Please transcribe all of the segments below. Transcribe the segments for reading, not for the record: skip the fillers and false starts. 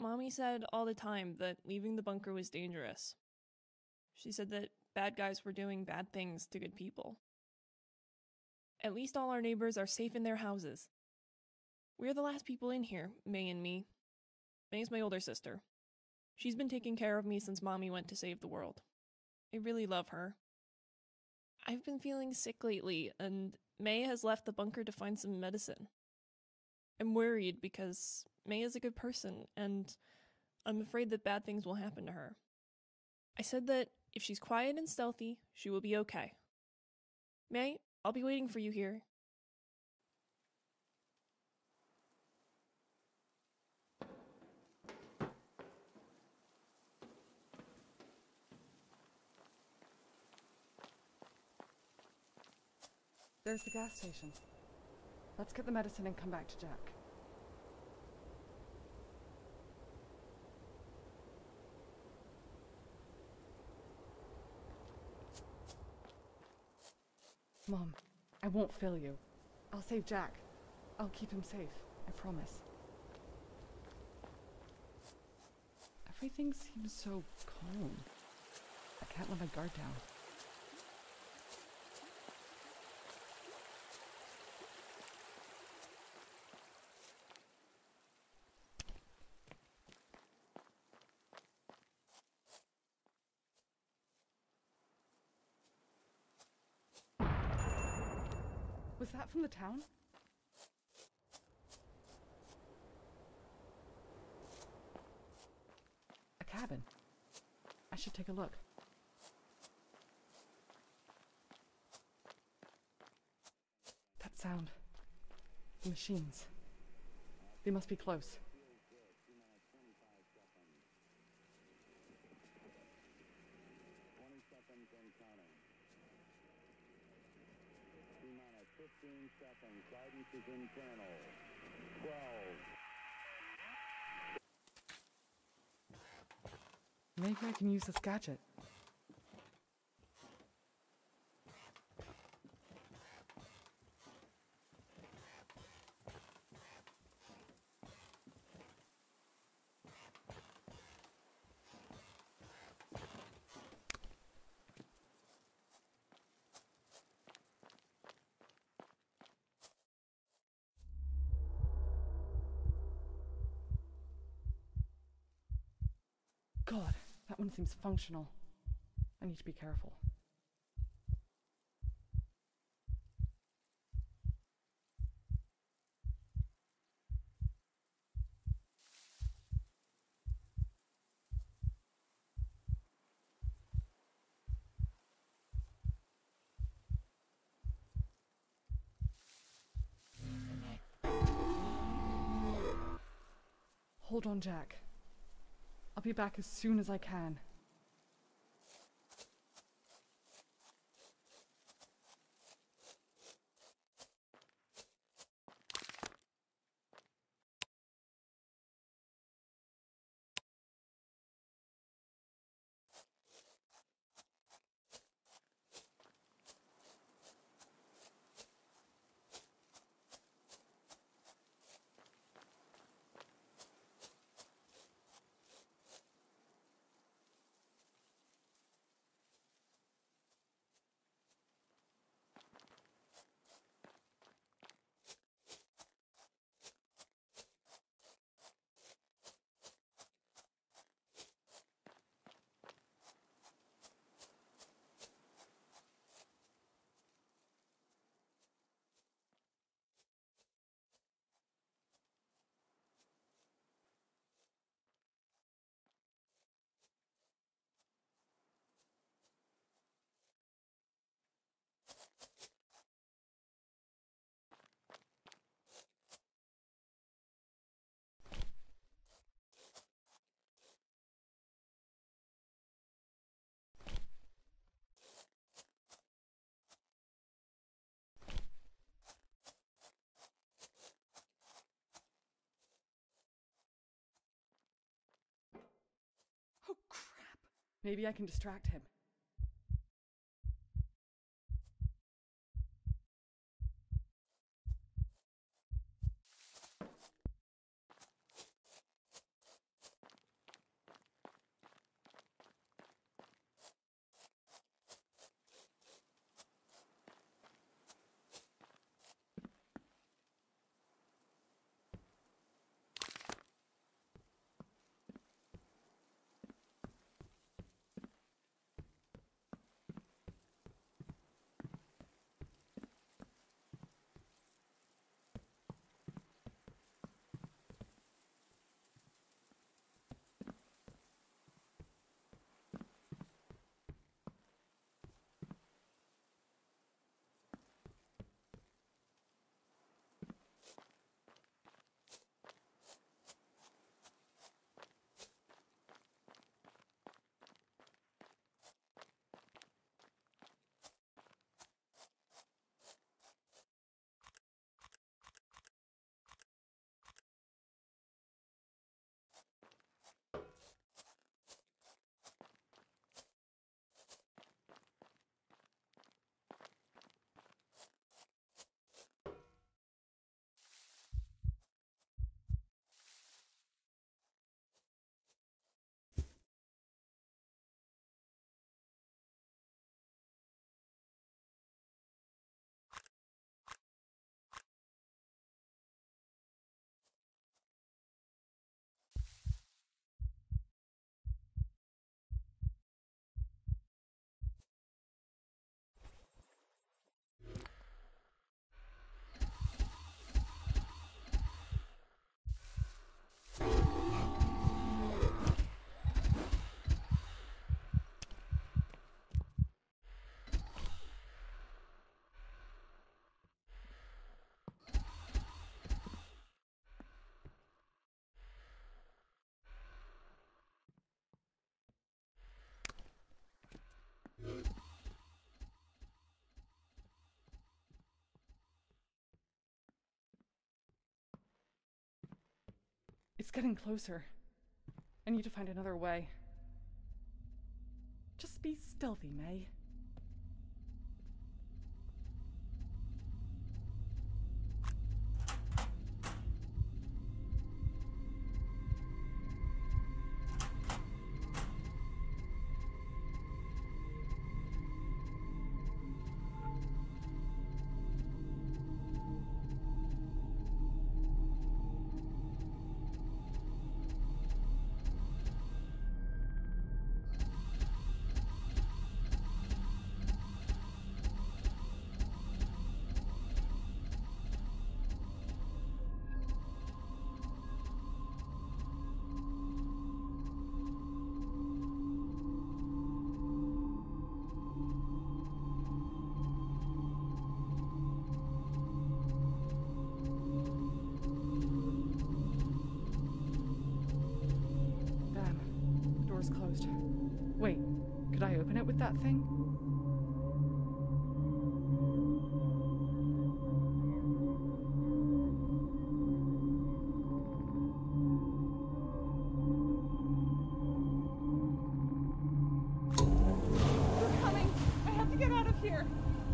Mommy said all the time that leaving the bunker was dangerous. She said that bad guys were doing bad things to good people. At least all our neighbors are safe in their houses. We're the last people in here, May and me. May's my older sister. She's been taking care of me since Mommy went to save the world. I really love her. I've been feeling sick lately, and May has left the bunker to find some medicine. I'm worried because May is a good person, and I'm afraid that bad things will happen to her. I said that if she's quiet and stealthy, she will be okay. May, I'll be waiting for you here. There's the gas station. Let's get the medicine and come back to Jack. Mom, I won't fail you. I'll save Jack. I'll keep him safe. I promise. Everything seems so calm. I can't let my guard down. Was that from the town? A cabin. I should take a look. That sound. The machines. They must be close. And counting. T-minus 15 seconds. Guidance is internal. 12. Maybe I can use this gadget. God, that one seems functional. I need to be careful. Hold on, Jack. I'll be back as soon as I can. Oh, crap! Maybe I can distract him. getting closer. I need to find another way. Just be stealthy, May. Closed. Wait, could I open it with that thing? They're coming! I have to get out of here!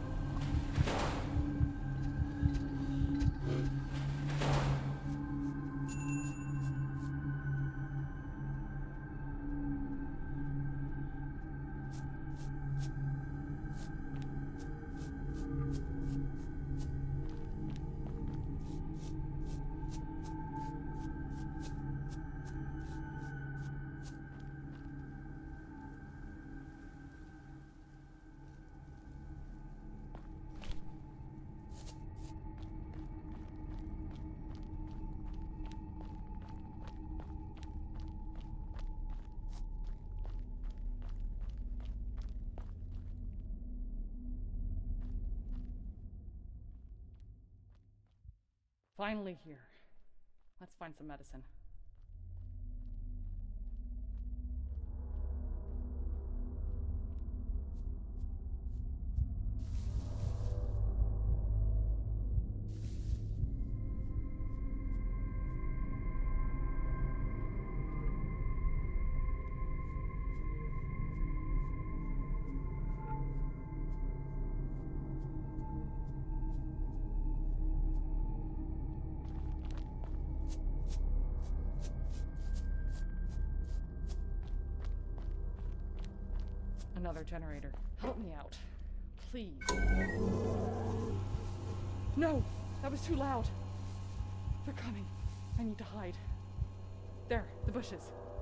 Finally here. Let's find some medicine. Another generator. Help me out. Please. No! That was too loud. They're coming. I need to hide. There, the bushes.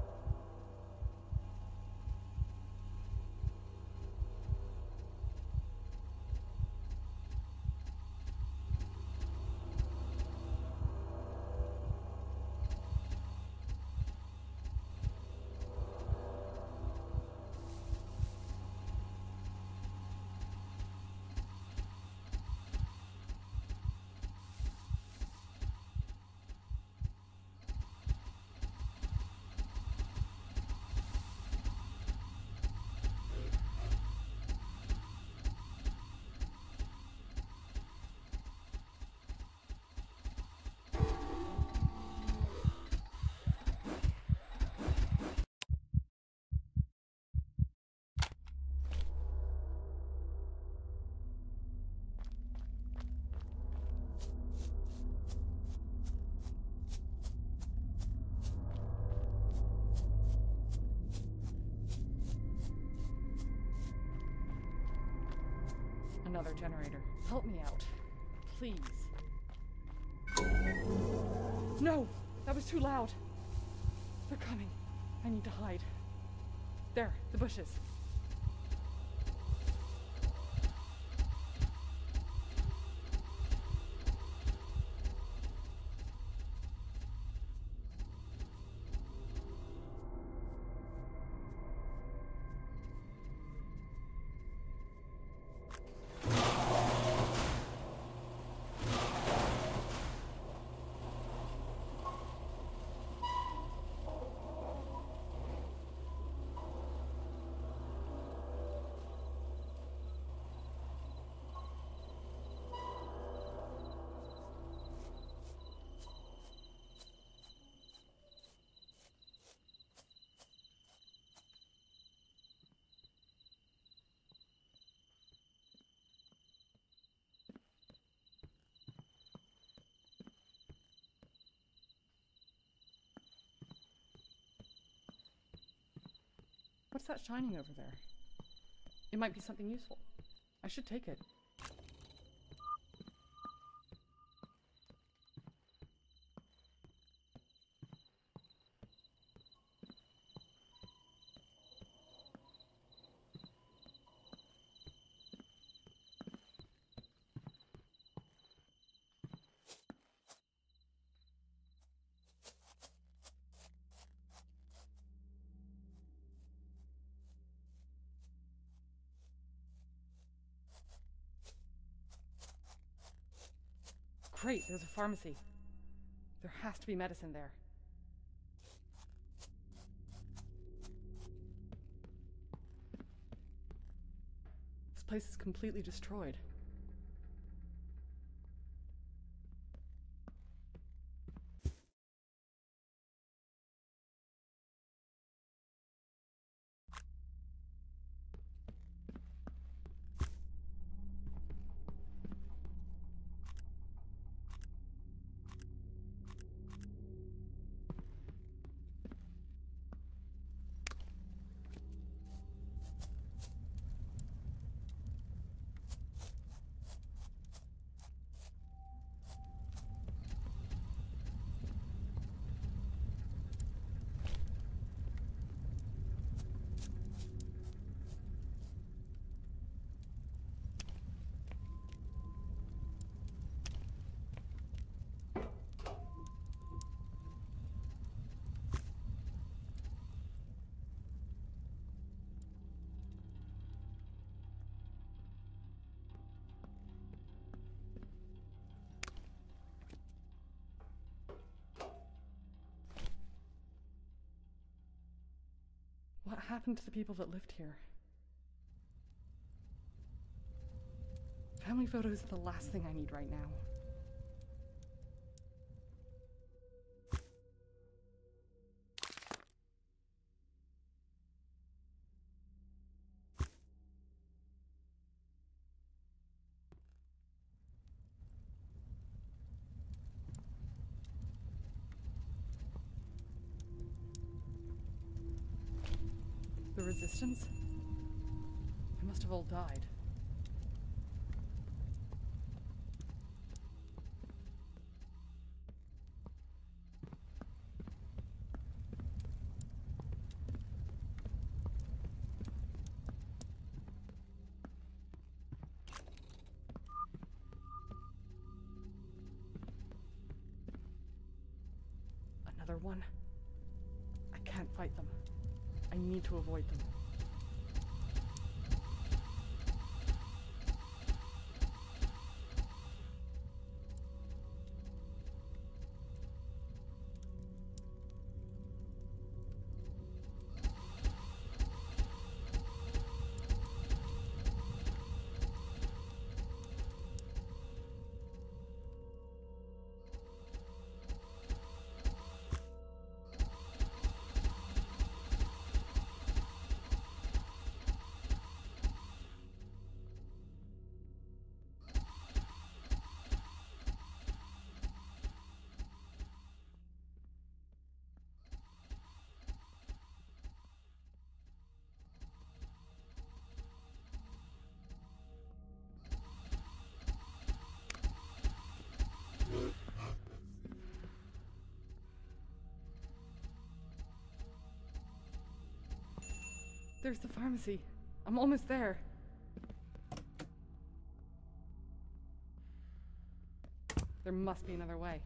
Another generator. Help me out. Please. No! That was too loud. They're coming. I need to hide. There, the bushes. What's that shining over there? It might be something useful. I should take it. Great, there's a pharmacy. There has to be medicine there. This place is completely destroyed. What happened to the people that lived here? Family photos are the last thing I need right now. The Resistance? They must have all died. Another one? I can't fight them. I need to avoid them. There's the pharmacy. I'm almost there. There must be another way.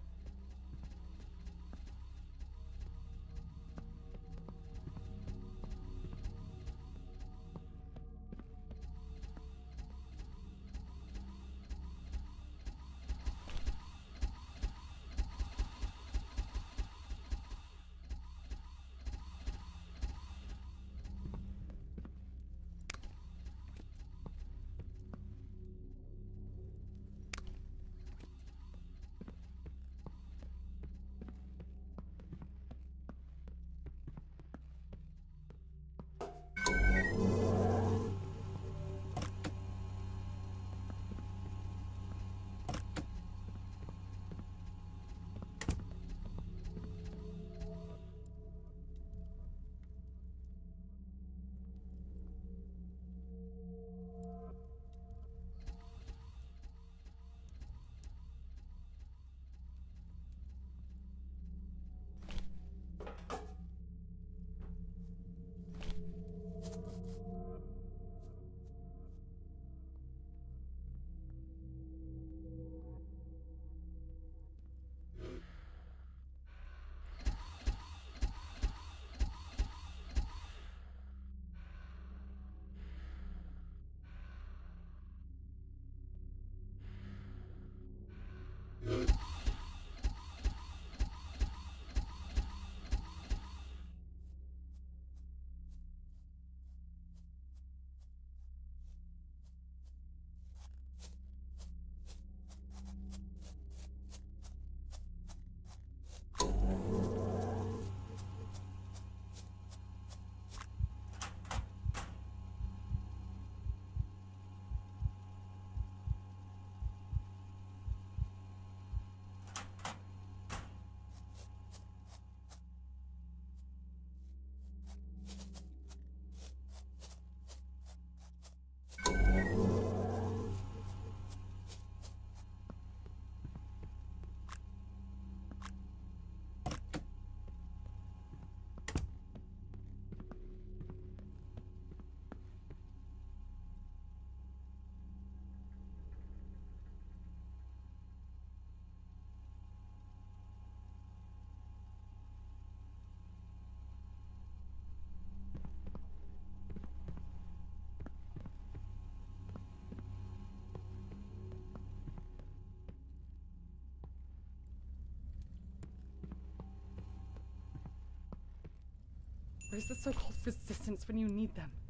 Where's the so-called resistance when you need them?